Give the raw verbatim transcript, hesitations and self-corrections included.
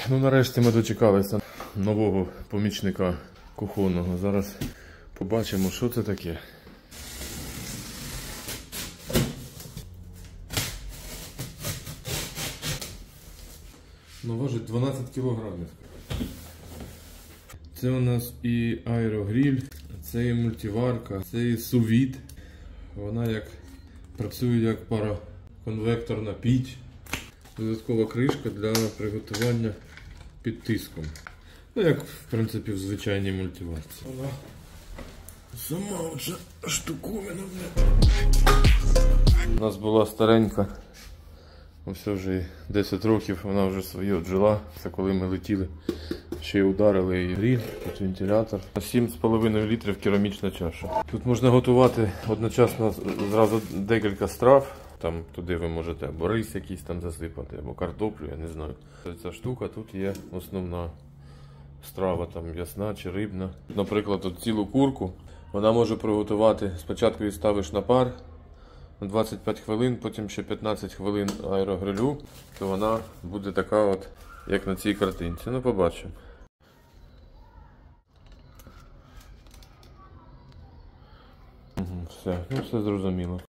Ну нарешті ми дочекалися нового помічника кухонного. Зараз побачимо, що це таке. Ну, важить дванадцять кілограмів. Це у нас і аерогріль, це і мультиварка, це і сувід. Вона як працює як параконвекторна піч. Додаткова кришка для приготування під тиском. Ну, як, в принципі, в звичайній мультиварці. Вона сама оця штуковина. У нас була старенька. Ось вже десять років вона вже своє отжила. Це коли ми летіли. Ще й ударили її гріль, тут вентилятор. сім з половиною літрів керамічна чаша. Тут можна готувати одночасно зразу декілька страв. Там туди ви можете або рис якийсь там засипати, або картоплю, я не знаю. Ця штука, тут є основна страва, там м'ясна чи рибна. Наприклад, тут цілу курку вона може приготувати. Спочатку її ставиш на пар на двадцять п'ять хвилин, потім ще п'ятнадцять хвилин аерогрилю, то вона буде така от, як на цій картинці. Ну, побачимо. Угу, все, ну все зрозуміло.